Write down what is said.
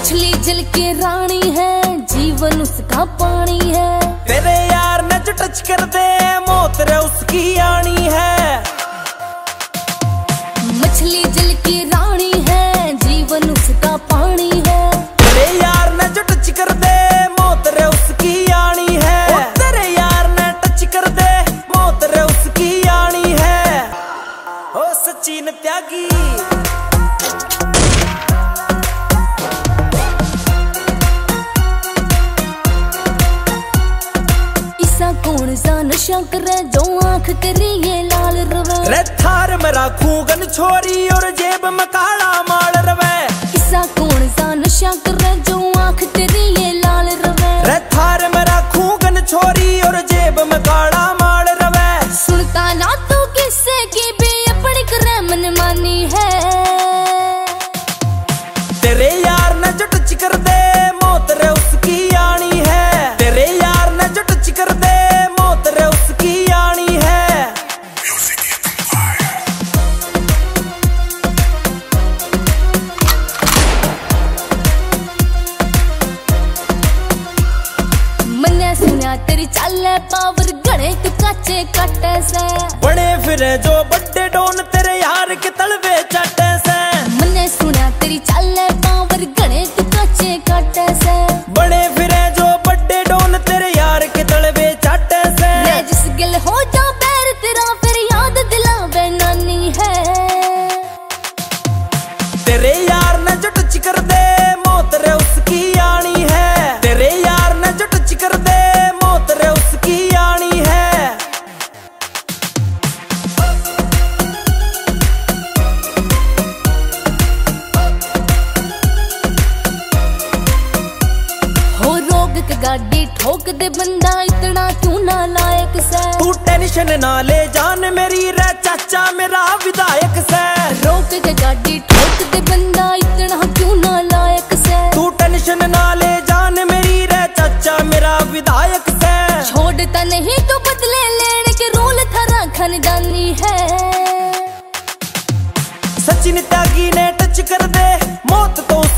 मछली जल की रानी है, जीवन उसका पानी है। तेरे यार ने जो टच कर दे मौत रे उसकी आनी है। मछली जल की रानी है, जीवन उसका पानी है। तेरे यार ने जो टच कर दे मौत रे उसकी आनी है। तेरे यार ने टच कर दे मौत रे उसकी आनी है। ओ सचिन त्यागी कौन सा नशा करे जो आंख करी ये लाल रवे। रे थार में राखूं गन छोरी और जेब में काला माल रवे। किसा कौन सा नशा करे जो आंख करी ये लाल रवे। रे थार में राखूं गन छोरी और जेब में काला माल रवे। सुनता ना तू किससे की भी अपनी करे मनमानी है। तेरे यार ने जो टच कर दे मौत रे उसकी आनी है। तेरे यार ने जो टच कर दे मौत रे उसकी आनी है। मन्ने सुना तेरी चाले पावर गणे तू काचे काटे से। बड़े फिरे जो बड्डे डोन तेरे यार के तलवे चाटे से। मन्ने सुना तेरी चाले पावर गणे तू काचे काटे से। बड़े फिरे जो बड्डे डोन तेरे यार के तलवे चाटे से। मैं जिस गिल हो जा पैर तेरा फिर याद दिलावे नानी है। तेरे यार ने जो टच कर दे मौत रे उसकी आनी है। तेरे यार ने जो टच कर दे मौत रे उसकी आनी है। हो रोग के गाड़ी ठोक दे बंदा इतना क्यों ना लायक से। तू टेंशन ना ले जान मेरी रे चाचा मेरा विधायक से। रोक के गाड़ी ठोक दे बंदा इतना क्यों ना लायक से। तू टेंशन ना ले जान मेरी रे चाचा मेरा विधायक से। छोड़ता नहीं तो बदले लेने के रूल थारा खानदानी है। सचिन त्यागी ने टच कर दे मौत तो